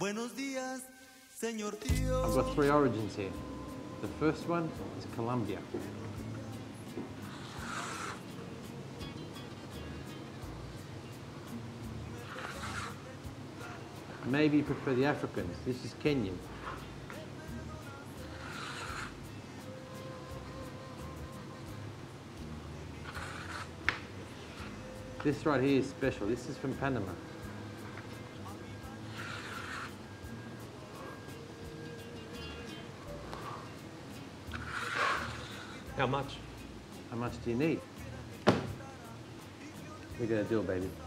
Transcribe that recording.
Buenos días, señor tío. I've got 3 origins here. The first one is Colombia. Maybe you prefer the Africans. This is Kenyan. This right here is special. This is from Panama. How much? How much do you need? We're gonna do it, baby.